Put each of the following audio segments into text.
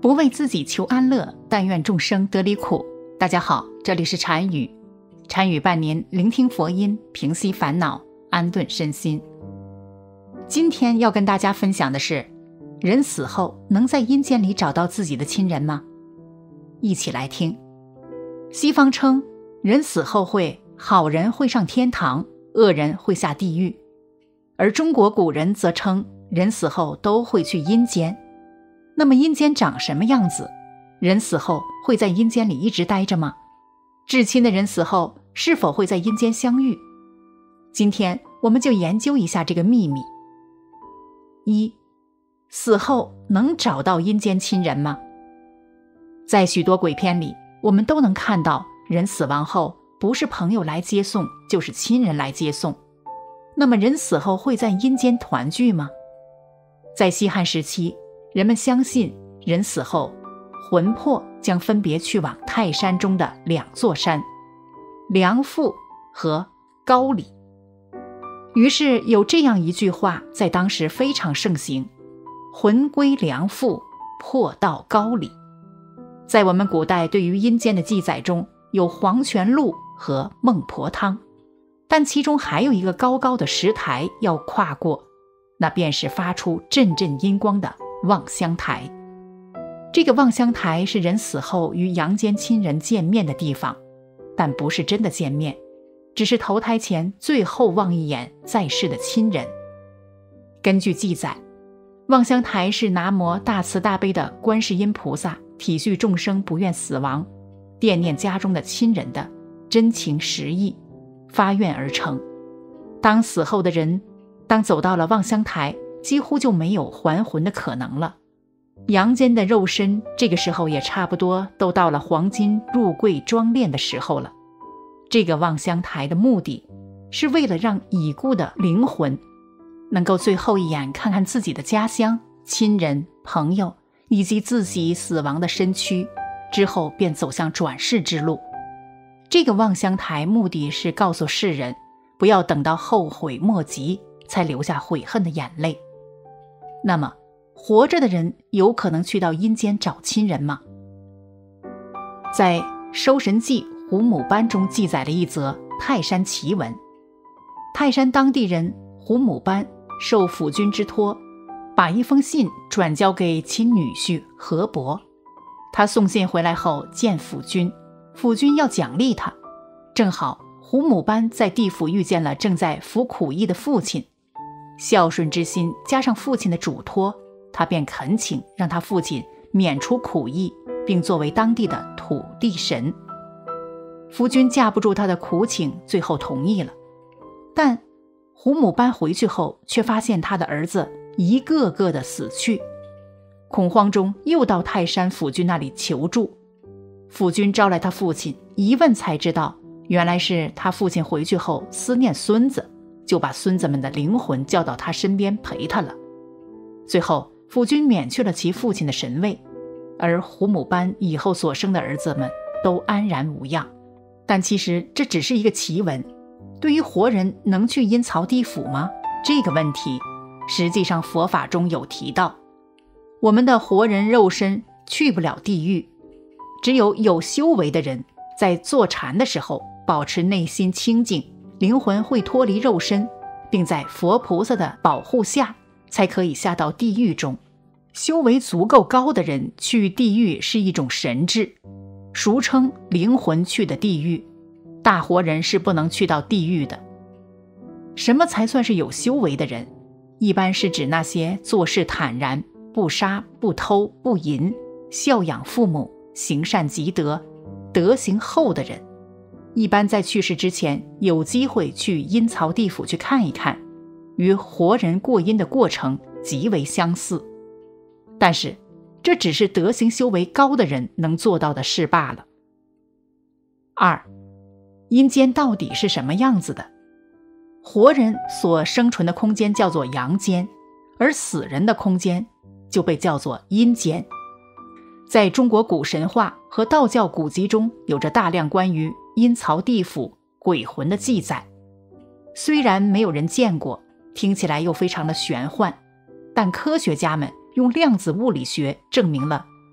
不为自己求安乐，但愿众生得离苦。大家好，这里是禅语，禅语伴您聆听佛音，平息烦恼，安顿身心。今天要跟大家分享的是，人死后能在阴间里找到自己的亲人吗？一起来听。西方称人死后好人会上天堂，恶人会下地狱，而中国古人则称人死后都会去阴间。那么阴间长什么样子？人死后会在阴间里一直待着吗？至亲的人死后是否会在阴间相遇？今天我们就研究一下这个秘密。一，死后能找到阴间亲人吗？在许多鬼片里，我们都能看到人死亡后不是朋友来接送，就是亲人来接送。那么人死后会在阴间团聚吗？在西汉时期，人们相信人死后魂魄将分别去往泰山中的两座山，梁父和高里。于是有这样一句话在当时非常盛行：魂归梁父，魄到高里。在我们古代对于阴间的记载中，有黄泉路和孟婆汤，但其中还有一个高高的石台要跨过，那便是发出阵阵阴光的望乡台。这个望乡台是人死后与阳间亲人见面的地方，但不是真的见面，只是投胎前最后望一眼在世的亲人。根据记载，望乡台是南无大慈大悲的观世音菩萨体恤众生不愿死亡，惦念家中的亲人的真情实意发愿而成。当死后的人走到了望乡台，几乎就没有还魂的可能了。阳间的肉身这个时候也差不多都到了黄金入柜装殓的时候了。这个望乡台的目的是为了让已故的灵魂能够最后一眼看看自己的家乡、亲人、朋友以及自己死亡的身躯，之后便走向转世之路。这个望乡台目的是告诉世人，不要等到后悔莫及才留下悔恨的眼泪。那么活着的人有可能去到阴间找亲人吗？在《收神记·胡母班》中记载了一则泰山奇闻。泰山当地人胡母班受府君之托，把一封信转交给亲女婿何伯。他送信回来后见府君，府君要奖励他，正好胡母班在地府遇见了正在服苦役的父亲，孝顺之心加上父亲的嘱托，他便恳请让他父亲免除苦役，并作为当地的土地神。夫君架不住他的苦请，最后同意了。但胡母班回去后，却发现他的儿子一个个的死去，恐慌中又到泰山府君那里求助。府君招来他父亲，一问才知道，原来是他父亲回去后思念孙子，就把孙子们的灵魂叫到他身边陪他了。最后府君免去了其父亲的神位，而胡母班以后所生的儿子们都安然无恙。但其实这只是一个奇闻，对于活人能去阴曹地府吗？这个问题实际上佛法中有提到，我们的活人肉身去不了地狱，只有修为的人在坐禅的时候保持内心清净，灵魂会脱离肉身，并在佛菩萨的保护下才可以下到地狱中。修为足够高的人去地狱是一种神智，俗称灵魂去的地狱，大活人是不能去到地狱的。什么才算是有修为的人？一般是指那些做事坦然、不杀、不偷、不淫、孝养父母、行善积德、德行厚的人。一般在去世之前有机会去阴曹地府去看一看，与活人过阴的过程极为相似。但是这只是德行修为高的人能做到的事罢了。二，阴间到底是什么样子的？活人所生存的空间叫做阳间，而死人的空间就被叫做阴间。在中国古神话和道教古籍中，有着大量关于阴曹地府、鬼魂的记载。虽然没有人见过，听起来又非常的玄幻，但科学家们用量子物理学证明了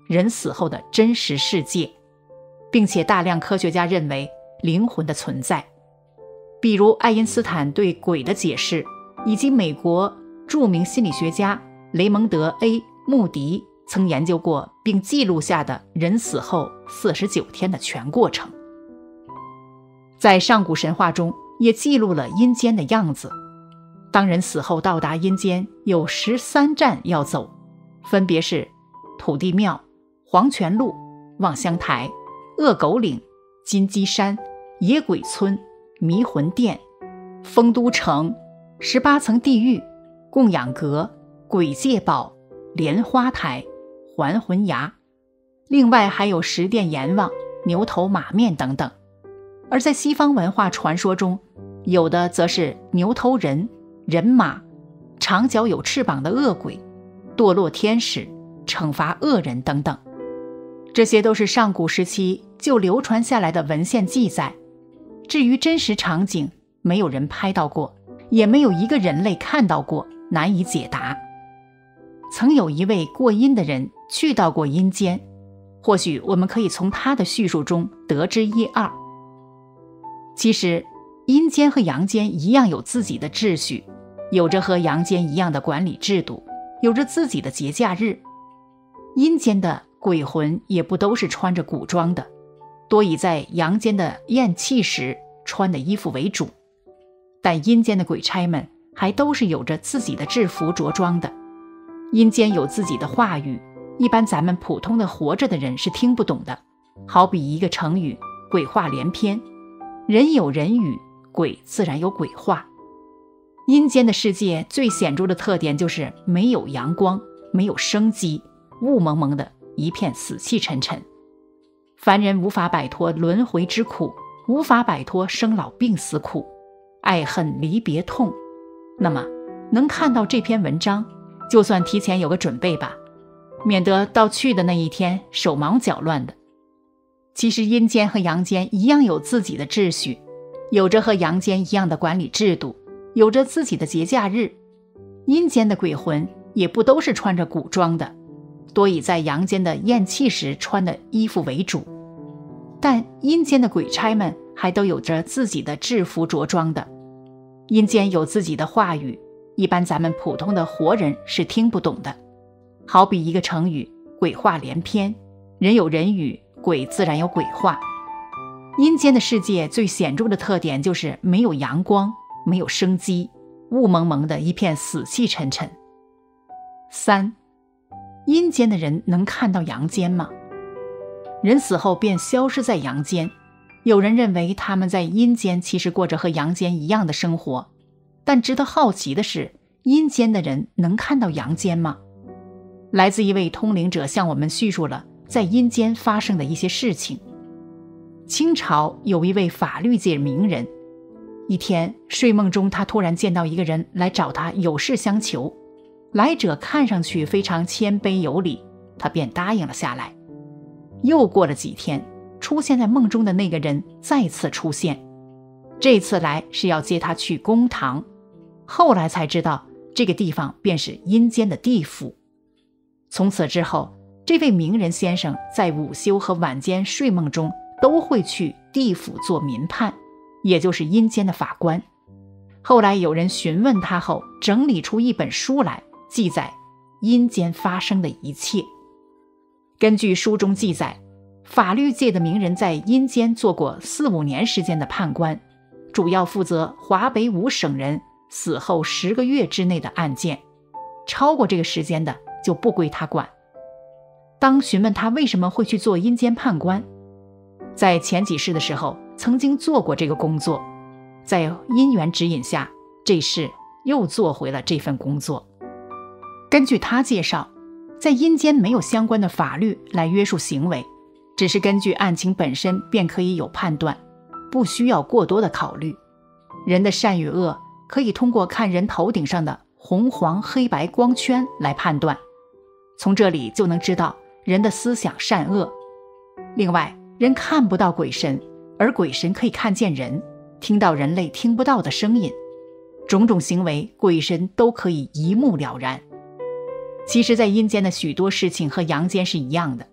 人死后的真实世界，并且大量科学家认为灵魂的存在。比如爱因斯坦对鬼的解释，以及美国著名心理学家雷蒙德 A. 穆迪曾研究过并记录下的人死后49天的全过程。在上古神话中也记录了阴间的样子。当人死后到达阴间，有13站要走，分别是土地庙、黄泉路、望乡台、恶狗岭、金鸡山、野鬼村、迷魂殿、丰都城、18层地狱、供养阁、鬼界堡、莲花台、还魂崖。另外还有十殿阎王、牛头马面等等。而在西方文化传说中，有的则是牛头人、人马、长脚有翅膀的恶鬼、堕落天使、惩罚恶人等等。这些都是上古时期就流传下来的文献记载。至于真实场景，没有人拍到过，也没有一个人类看到过，难以解答。曾有一位过阴的人去到过阴间，或许我们可以从他的叙述中得知一二。其实阴间和阳间一样有自己的秩序，有着和阳间一样的管理制度，有着自己的节假日。阴间的鬼魂也不都是穿着古装的，多以在阳间的咽气时穿的衣服为主。但阴间的鬼差们还都是有着自己的制服着装的。阴间有自己的话语，一般咱们普通的活着的人是听不懂的。好比一个成语，鬼话连篇。人有人语，鬼自然有鬼话。阴间的世界最显著的特点就是没有阳光，没有生机，雾蒙蒙的一片死气沉沉。凡人无法摆脱轮回之苦，无法摆脱生老病死苦，爱恨离别痛。那么能看到这篇文章，就算提前有个准备吧，免得到去的那一天手忙脚乱的。其实阴间和阳间一样有自己的秩序，有着和阳间一样的管理制度，有着自己的节假日。阴间的鬼魂也不都是穿着古装的，多以在阳间的咽气时穿的衣服为主。但阴间的鬼差们还都有着自己的制服着装的。阴间有自己的话语，一般咱们普通的活人是听不懂的。好比一个成语，鬼话连篇。人有人语，鬼自然有鬼话。阴间的世界最显著的特点就是没有阳光，没有生机，雾蒙蒙的一片死气沉沉。3. 阴间的人能看到阳间吗？人死后便消失在阳间，有人认为他们在阴间其实过着和阳间一样的生活。但值得好奇的是，阴间的人能看到阳间吗？来自一位通灵者向我们叙述了在阴间发生的一些事情。清朝有一位法律界名人，一天睡梦中他突然见到一个人来找他有事相求，来者看上去非常谦卑有礼，他便答应了下来。又过了几天，出现在梦中的那个人再次出现，这次来是要接他去公堂。后来才知道这个地方便是阴间的地府。从此之后，这位名人先生在午休和晚间睡梦中都会去地府做民判，也就是阴间的法官。后来有人询问他后，整理出一本书来，记载阴间发生的一切。根据书中记载，法律界的名人在阴间做过4-5年时间的判官，主要负责华北5省人死后10个月之内的案件，超过这个时间的就不归他管。当询问他为什么会去做阴间判官，在前几世的时候曾经做过这个工作，在因缘指引下，这世又做回了这份工作。根据他介绍，在阴间没有相关的法律来约束行为，只是根据案情本身便可以有判断，不需要过多的考虑。人的善与恶可以通过看人头顶上的红黄黑白光圈来判断，从这里就能知道人的思想善恶。另外，人看不到鬼神，而鬼神可以看见人，听到人类听不到的声音，种种行为鬼神都可以一目了然。其实在阴间的许多事情和阳间是一样的，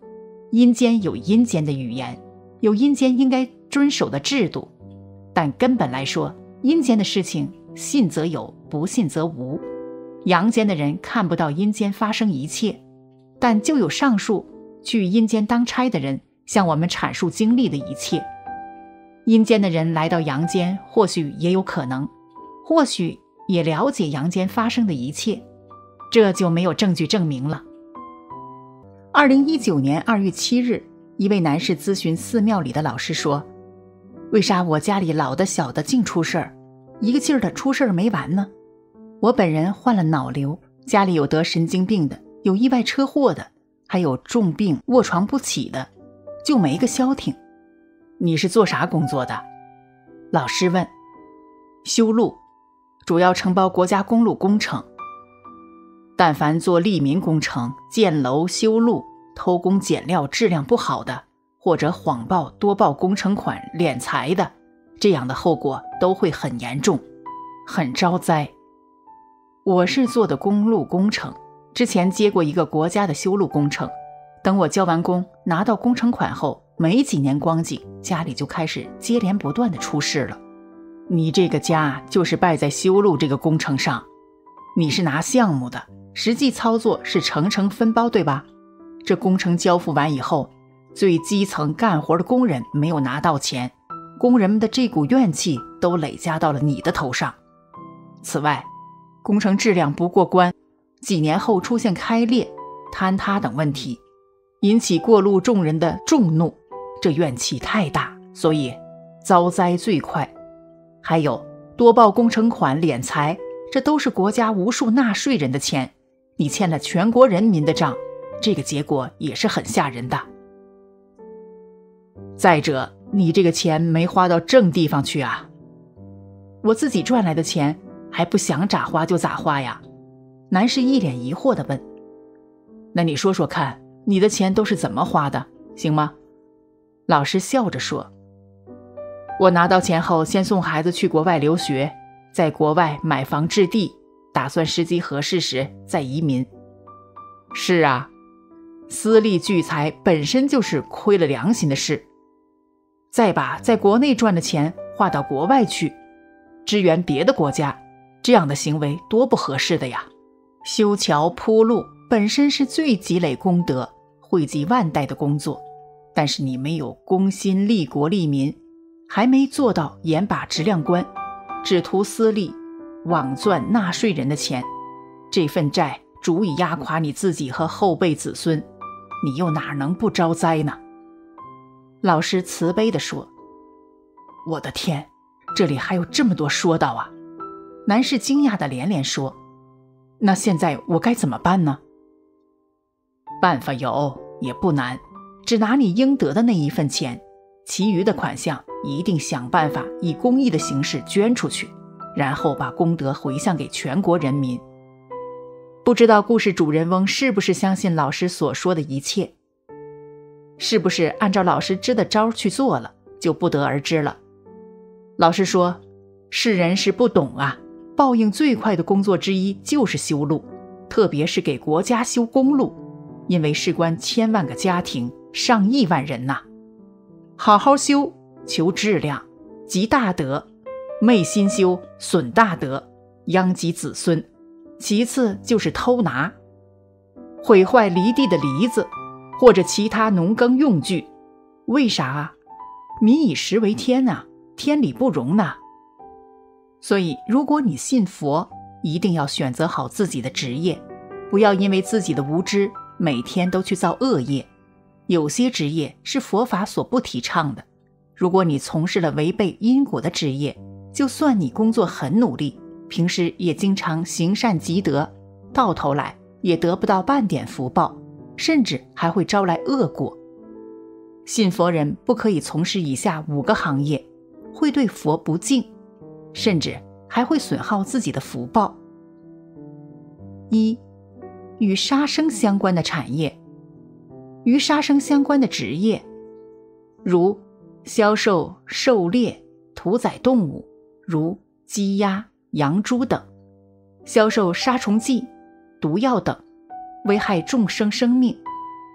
阴间有阴间的语言，有阴间应该遵守的制度，但根本来说，阴间的事情信则有，不信则无。阳间的人看不到阴间发生一切，但就有上述去阴间当差的人向我们阐述经历的一切。阴间的人来到阳间，或许也有可能，或许也了解阳间发生的一切，这就没有证据证明了。2019年2月7日，一位男士咨询寺庙里的老师说，为啥我家里老的小的净出事儿，一个劲儿的出事儿没完呢？我本人患了脑瘤，家里有得神经病的，有意外车祸的，还有重病卧床不起的，就没个消停。你是做啥工作的？老师问。修路，主要承包国家公路工程。但凡做利民工程、建楼、修路、偷工减料、质量不好的，或者谎报、多报工程款、敛财的，这样的后果都会很严重，很招灾。我是做的公路工程，之前接过一个国家的修路工程，等我交完工拿到工程款后，没几年光景，家里就开始接连不断的出事了。你这个家就是败在修路这个工程上，你是拿项目的，实际操作是层层分包，对吧？这工程交付完以后，最基层干活的工人没有拿到钱，工人们的这股怨气都累加到了你的头上。此外，工程质量不过关，几年后出现开裂、坍塌等问题，引起过路众人的众怒，这怨气太大，所以遭灾最快。还有多报工程款、敛财，这都是国家无数纳税人的钱，你欠了全国人民的账，这个结果也是很吓人的。再者，你这个钱没花到正地方去啊。我自己赚来的钱还不想咋花就咋花呀？男士一脸疑惑地问。那你说说看，你的钱都是怎么花的，行吗？老师笑着说，我拿到钱后先送孩子去国外留学，在国外买房置地，打算时机合适时再移民。是啊，私利聚财本身就是亏了良心的事，再把在国内赚的钱花到国外去，支援别的国家，这样的行为多不合适的呀。修桥铺路本身是最积累功德、惠及万代的工作，但是你没有公心利国利民，还没做到严把质量关，只图私利，枉赚纳税人的钱，这份债足以压垮你自己和后辈子孙，你又哪能不招灾呢？老师慈悲地说。我的天，这里还有这么多说道啊！男士惊讶地连连说，那现在我该怎么办呢？办法有，也不难，只拿你应得的那一份钱，其余的款项一定想办法以公益的形式捐出去，然后把功德回向给全国人民。不知道故事主人翁是不是相信老师所说的一切，是不是按照老师支的招去做了，就不得而知了。老师说，世人是不懂啊，报应最快的工作之一就是修路，特别是给国家修公路，因为事关千万个家庭，上亿万人呐。好好修，求质量，积大德；昧心修，损大德，殃及子孙。其次就是偷拿，毁坏犁地的犁子，或者其他农耕用具。为啥啊？民以食为天啊，天理不容呐。所以如果你信佛，一定要选择好自己的职业，不要因为自己的无知每天都去造恶业。有些职业是佛法所不提倡的，如果你从事了违背因果的职业，就算你工作很努力，平时也经常行善积德，到头来也得不到半点福报，甚至还会招来恶果。信佛人不可以从事以下5个行业，会对佛不敬，甚至还会损耗自己的福报。1. 与杀生相关的产业。与杀生相关的职业，如销售狩猎、屠宰动物，如鸡鸭、羊猪等；销售杀虫剂、毒药等，危害众生生命，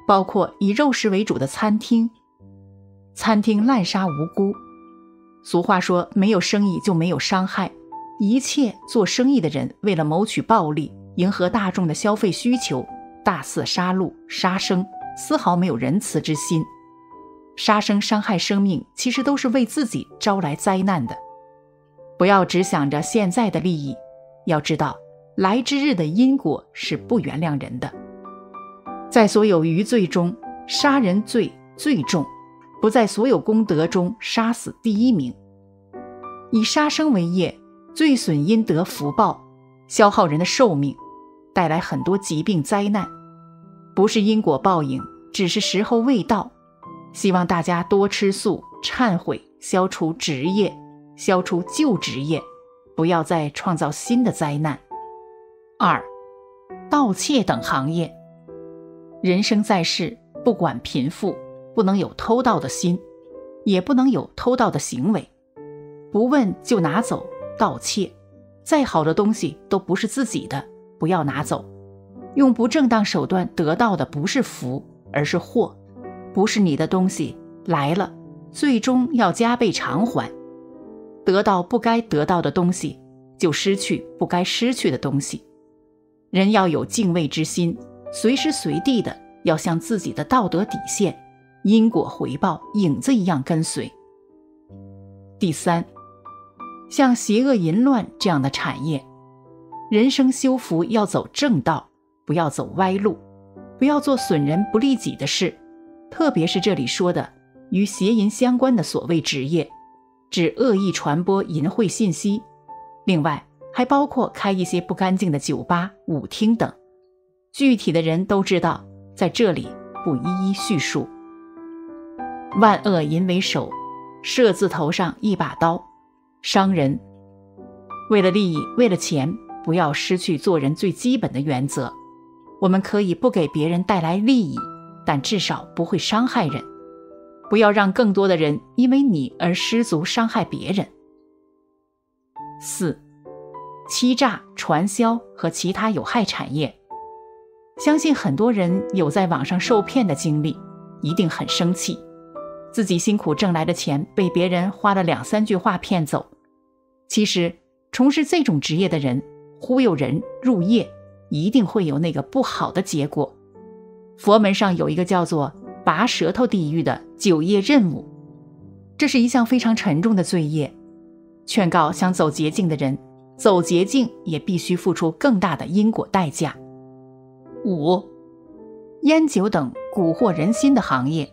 包括以肉食为主的餐厅。餐厅滥杀无辜。俗话说，没有生意就没有伤害。一切做生意的人为了谋取暴利，迎合大众的消费需求，大肆杀戮杀生，丝毫没有仁慈之心。杀生伤害生命，其实都是为自己招来灾难的。不要只想着现在的利益，要知道来之日的因果是不原谅人的。在所有余罪中，杀人罪最重，不在所有功德中杀死第一名。以杀生为业，罪损阴德福报，消耗人的寿命，带来很多疾病灾难。不是因果报应，只是时候未到。希望大家多吃素，忏悔，消除职业，消除旧职业，不要再创造新的灾难。2. 盗窃等行业。人生在世，不管贫富，不能有偷盗的心，也不能有偷盗的行为。不问就拿走，盗窃。再好的东西都不是自己的，不要拿走。用不正当手段得到的不是福，而是祸。不是你的东西来了，最终要加倍偿还。得到不该得到的东西，就失去不该失去的东西。人要有敬畏之心，随时随地的要向自己的道德底线、因果回报影子一样跟随。第3，像邪恶淫乱这样的产业，人生修福要走正道，不要走歪路，不要做损人不利己的事。特别是这里说的与邪淫相关的所谓职业，指恶意传播淫秽信息，另外还包括开一些不干净的酒吧、舞厅等。具体的人都知道，在这里不一一叙述。万恶淫为首，射字头上一把刀，伤人。为了利益，为了钱，不要失去做人最基本的原则。我们可以不给别人带来利益，但至少不会伤害人。不要让更多的人因为你而失足伤害别人。4. 欺诈、传销和其他有害产业。相信很多人有在网上受骗的经历，一定很生气，自己辛苦挣来的钱被别人花了2-3句话骗走。其实从事这种职业的人忽悠人入业，一定会有那个不好的结果。佛门上有一个叫做拔舌头地狱的9业任务，这是一项非常沉重的罪业。劝告想走捷径的人，走捷径也必须付出更大的因果代价。5. 烟酒等蛊惑人心的行业。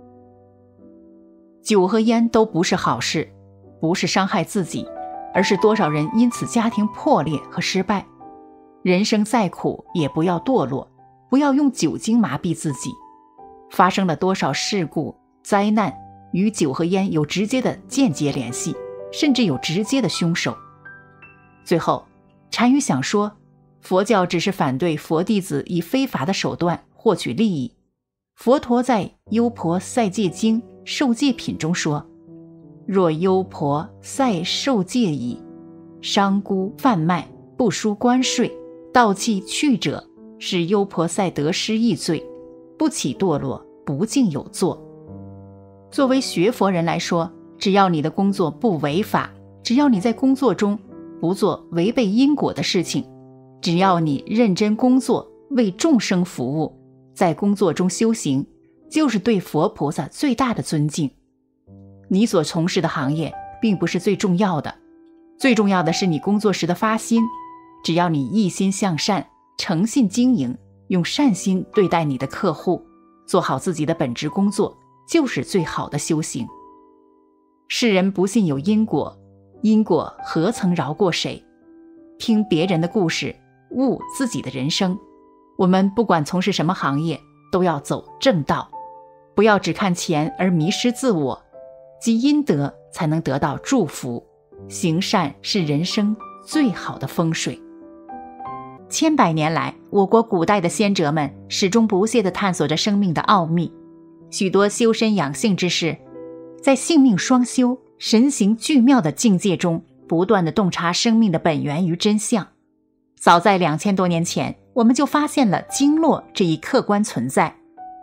酒和烟都不是好事，不是伤害自己，而是多少人因此家庭破裂和失败。人生再苦也不要堕落，不要用酒精麻痹自己。发生了多少事故、灾难，与酒和烟有直接的间接联系，甚至有直接的凶手。最后，禅语想说，佛教只是反对佛弟子以非法的手段获取利益。佛陀在《优婆塞戒经·受戒品》中说，若优婆塞受戒矣，商沽贩卖，不输关税，盗弃去者，是优婆塞得失易罪，不起堕落，不尽有作。作为学佛人来说，只要你的工作不违法，只要你在工作中不做违背因果的事情，只要你认真工作，为众生服务，在工作中修行，就是对佛菩萨最大的尊敬。你所从事的行业并不是最重要的，最重要的是你工作时的发心。只要你一心向善，诚信经营，用善心对待你的客户，做好自己的本职工作，就是最好的修行。世人不信有因果，因果何曾饶过谁？听别人的故事，悟自己的人生。我们不管从事什么行业，都要走正道，不要只看钱而迷失自我。积阴德才能得到祝福，行善是人生最好的风水。千百年来，我国古代的先哲们始终不懈地探索着生命的奥秘，许多修身养性之士，在性命双修、神形俱妙的境界中，不断地洞察生命的本源与真相。早在2000多年前，我们就发现了经络这一客观存在，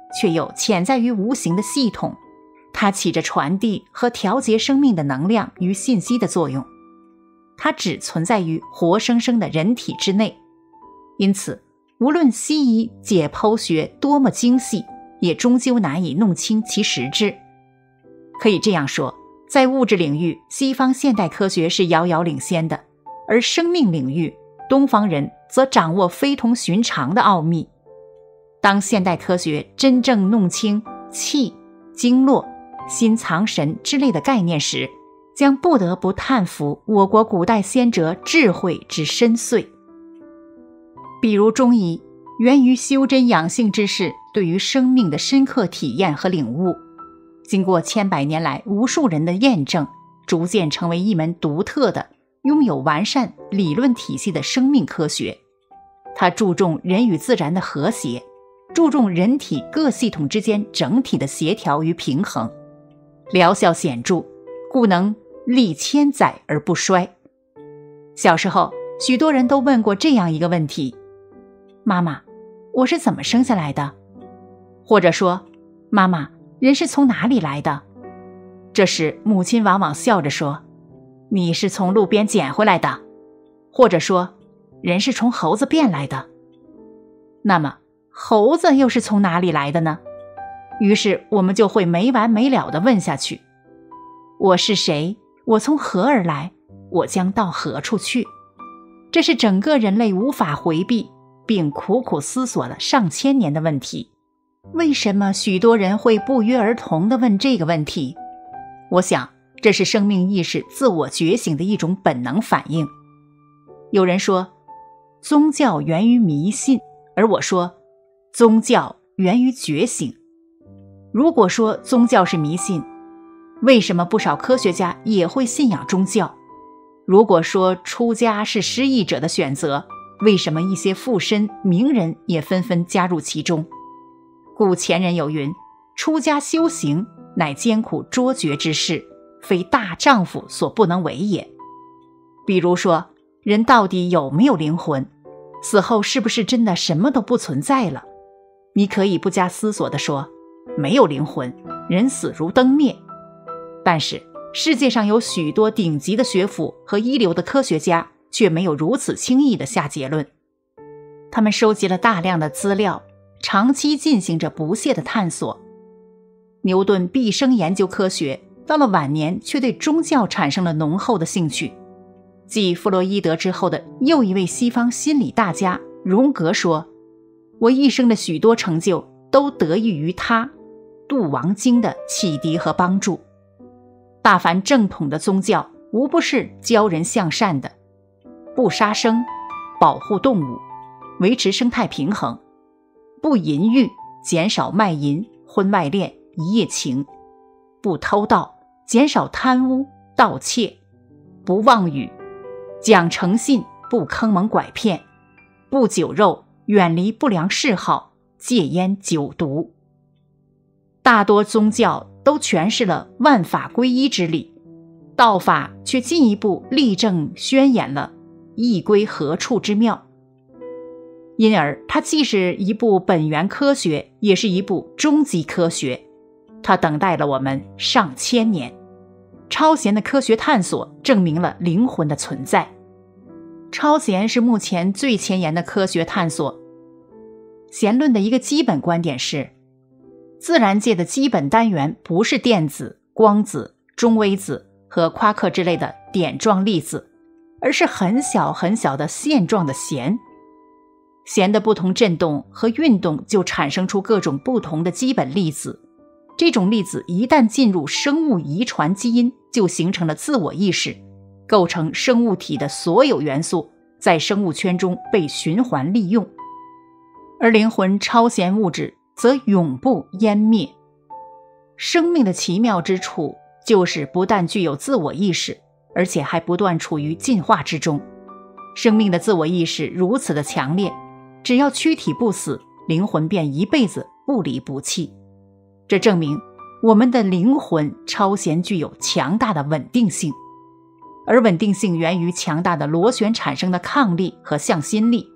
却又潜在于无形的系统，它起着传递和调节生命的能量与信息的作用，它只存在于活生生的人体之内。因此，无论西医解剖学多么精细，也终究难以弄清其实质。可以这样说，在物质领域，西方现代科学是遥遥领先的，而生命领域，东方人则掌握非同寻常的奥秘。当现代科学真正弄清气、经络、心藏神之类的概念时，将不得不叹服我国古代先哲智慧之深邃。比如中医，源于修真养性之士对于生命的深刻体验和领悟，经过千百年来无数人的验证，逐渐成为一门独特的、拥有完善理论体系的生命科学。它注重人与自然的和谐，注重人体各系统之间整体的协调与平衡，疗效显著，故能历千载而不衰。小时候，许多人都问过这样一个问题：妈妈，我是怎么生下来的？或者说，妈妈，人是从哪里来的？这时母亲往往笑着说，你是从路边捡回来的，或者说，人是从猴子变来的。那么猴子又是从哪里来的呢？于是我们就会没完没了地问下去，我是谁？我从何而来？我将到何处去？这是整个人类无法回避并苦苦思索了上千年的问题。为什么许多人会不约而同地问这个问题？我想，这是生命意识自我觉醒的一种本能反应。有人说，宗教源于迷信，而我说，宗教源于觉醒。如果说宗教是迷信，为什么不少科学家也会信仰宗教？如果说出家是失意者的选择，为什么一些富绅名人也纷纷加入其中？故前人有云，出家修行乃艰苦卓绝之事，非大丈夫所不能为也。比如说，人到底有没有灵魂？死后是不是真的什么都不存在了？你可以不加思索地说，没有灵魂，人死如灯灭。但是世界上有许多顶级的学府和一流的科学家却没有如此轻易地下结论。他们收集了大量的资料，长期进行着不懈的探索。牛顿毕生研究科学，到了晚年却对宗教产生了浓厚的兴趣。继弗洛伊德之后的又一位西方心理大家荣格说，我一生的许多成就都得益于他《度亡经》的启迪和帮助。大凡正统的宗教无不是教人向善的，不杀生，保护动物，维持生态平衡，不淫欲，减少卖淫、婚外恋、一夜情，不偷盗，减少贪污、盗窃，不妄语，讲诚信，不坑蒙拐骗，不酒肉，远离不良嗜好，戒烟酒毒。大多宗教都诠释了万法归一之理，道法却进一步例证宣演了意归何处之妙。因而它既是一部本源科学，也是一部终极科学，它等待了我们上千年。超弦的科学探索证明了灵魂的存在。超弦是目前最前沿的科学探索。弦论的一个基本观点是，自然界的基本单元不是电子、光子、中微子和夸克之类的点状粒子，而是很小很小的线状的弦。弦的不同振动和运动就产生出各种不同的基本粒子，这种粒子一旦进入生物遗传基因，就形成了自我意识，构成生物体的所有元素在生物圈中被循环利用。而灵魂超弦物质则永不湮灭。生命的奇妙之处就是不但具有自我意识，而且还不断处于进化之中。生命的自我意识如此的强烈，只要躯体不死，灵魂便一辈子不离不弃。这证明我们的灵魂超弦具有强大的稳定性，而稳定性源于强大的螺旋产生的抗力和向心力。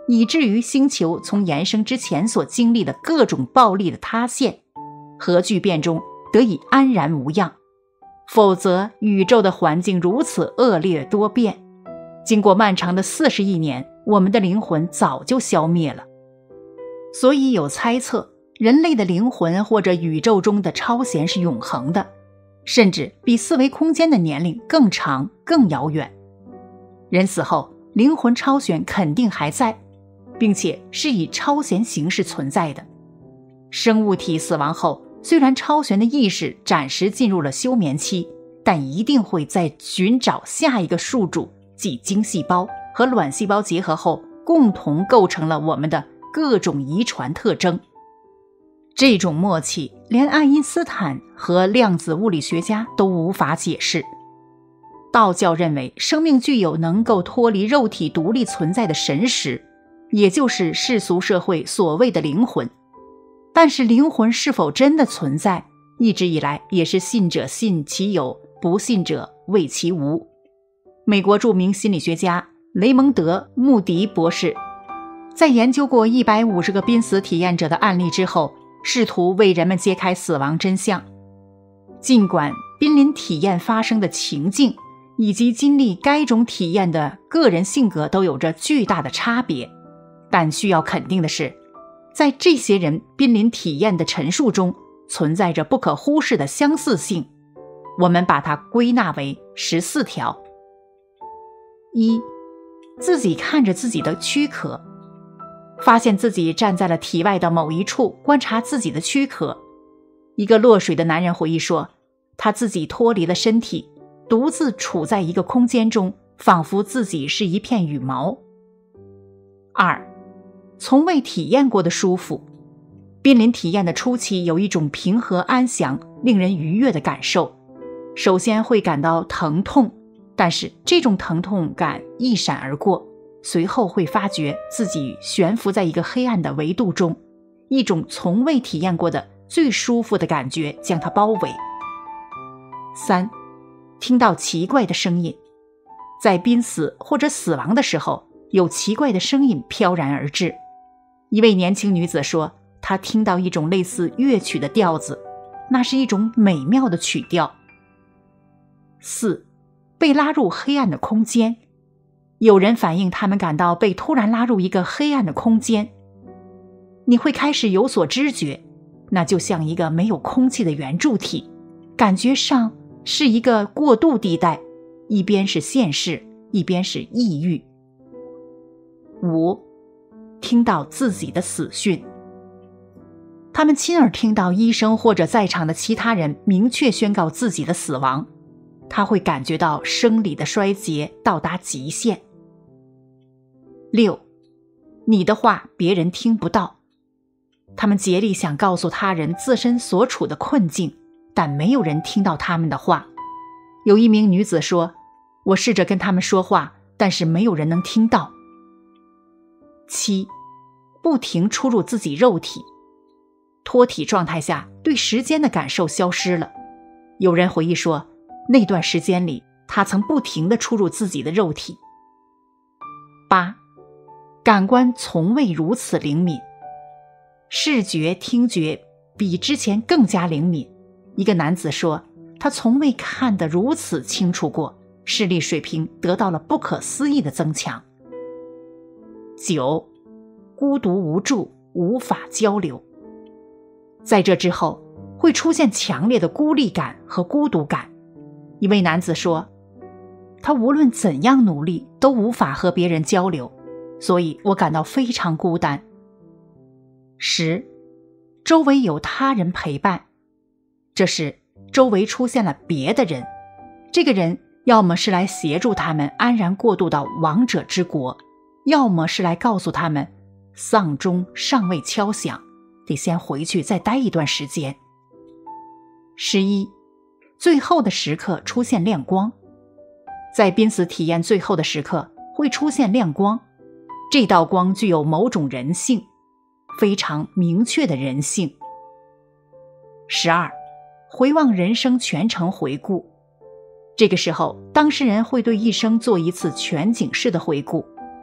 以至于星球从延生之前所经历的各种暴力的塌陷和巨变中得以安然无恙。否则宇宙的环境如此恶劣多变，经过漫长的40亿年，我们的灵魂早就消灭了。所以有猜测，人类的灵魂或者宇宙中的超弦是永恒的，甚至比四维空间的年龄更长更遥远。人死后，灵魂超弦肯定还在，并且是以超弦形式存在的。生物体死亡后，虽然超弦的意识暂时进入了休眠期，但一定会在寻找下一个宿主，即精细胞和卵细胞结合后，共同构成了我们的各种遗传特征。这种默契，连爱因斯坦和量子物理学家都无法解释。道教认为，生命具有能够脱离肉体独立存在的神识，也就是世俗社会所谓的灵魂。但是灵魂是否真的存在，一直以来也是信者信其有，不信者谓其无。美国著名心理学家雷蒙德·穆迪博士在研究过150个濒死体验者的案例之后，试图为人们揭开死亡真相。尽管濒临体验发生的情境以及经历该种体验的个人性格都有着巨大的差别，但需要肯定的是，在这些人濒临体验的陈述中存在着不可忽视的相似性，我们把它归纳为14条。1. 自己看着自己的躯壳，发现自己站在了体外的某一处，观察自己的躯壳。一个落水的男人回忆说，他自己脱离了身体，独自处在一个空间中，仿佛自己是一片羽毛。2. 从未体验过的舒服。濒临体验的初期有一种平和安详、令人愉悦的感受。首先会感到疼痛，但是这种疼痛感一闪而过，随后会发觉自己悬浮在一个黑暗的维度中，一种从未体验过的最舒服的感觉将它包围。3. 听到奇怪的声音。在濒死或者死亡的时候，有奇怪的声音飘然而至。一位年轻女子说，她听到一种类似乐曲的调子，那是一种美妙的曲调。4. 被拉入黑暗的空间。有人反映他们感到被突然拉入一个黑暗的空间，你会开始有所知觉，那就像一个没有空气的圆柱体，感觉上是一个过渡地带，一边是现实，一边是抑郁。5. 听到自己的死讯。他们亲耳听到医生或者在场的其他人明确宣告自己的死亡，他会感觉到生理的衰竭到达极限。6. 你的话别人听不到。他们竭力想告诉他人自身所处的困境，但没有人听到他们的话。有一名女子说，我试着跟他们说话，但是没有人能听到。7. 不停出入自己肉体。脱体状态下，对时间的感受消失了。有人回忆说，那段时间里，他曾不停地出入自己的肉体。8. 感官从未如此灵敏。视觉、听觉比之前更加灵敏。一个男子说，他从未看得如此清楚过，视力水平得到了不可思议的增强。9. 孤独无助，无法交流。在这之后，会出现强烈的孤立感和孤独感。一位男子说，他无论怎样努力都无法和别人交流，所以我感到非常孤单。10. 周围有他人陪伴。这时周围出现了别的人，这个人要么是来协助他们安然过渡到亡者之国，要么是来告诉他们丧钟尚未敲响，得先回去再待一段时间。11. 最后的时刻出现亮光。在濒死体验最后的时刻会出现亮光，这道光具有某种人性，非常明确的人性。12. 回望人生全程回顾。这个时候，当事人会对一生做一次全景式的回顾。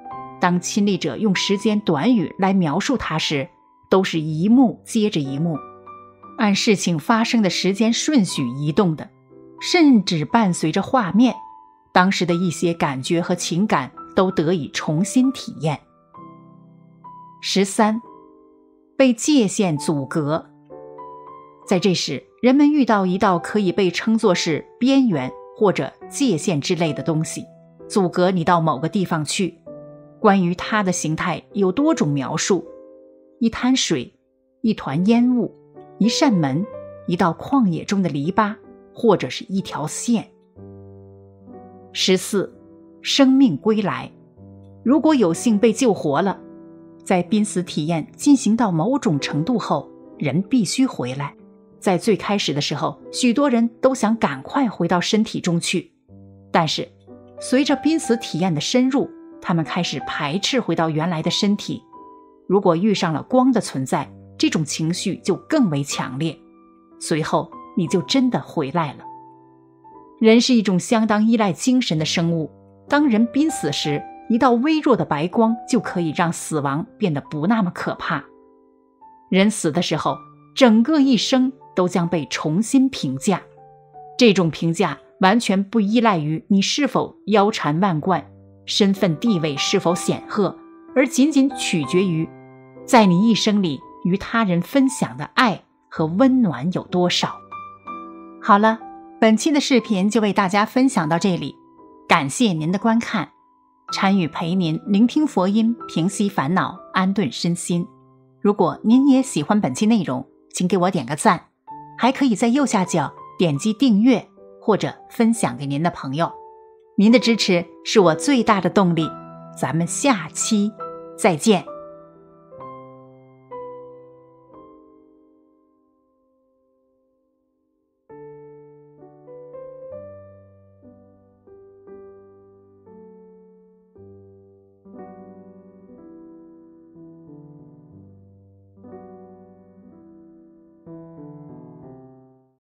当亲历者用时间短语来描述它时，都是一幕接着一幕，按事情发生的时间顺序移动的，甚至伴随着画面，当时的一些感觉和情感都得以重新体验。13. 被界限阻隔。在这时，人们遇到一道可以被称作是边缘或者界限之类的东西，阻隔你到某个地方去。关于它的形态有多种描述：一滩水，一团烟雾，一扇门，一道旷野中的篱笆，或者是一条线。14. 生命归来。如果有幸被救活了，在濒死体验进行到某种程度后，人必须回来。在最开始的时候，许多人都想赶快回到身体中去，但是随着濒死体验的深入，他们开始排斥回到原来的身体。如果遇上了光的存在，这种情绪就更为强烈，随后你就真的回来了。人是一种相当依赖精神的生物，当人濒死时，一道微弱的白光就可以让死亡变得不那么可怕。人死的时候，整个一生都将被重新评价，这种评价完全不依赖于你是否腰缠万贯，身份地位是否显赫，而仅仅取决于在你一生里与他人分享的爱和温暖有多少。好了，本期的视频就为大家分享到这里，感谢您的观看。禅语陪您聆听佛音，平息烦恼，安顿身心。如果您也喜欢本期内容，请给我点个赞，还可以在右下角点击订阅或者分享给您的朋友。您的支持是我最大的动力。咱们下期再见。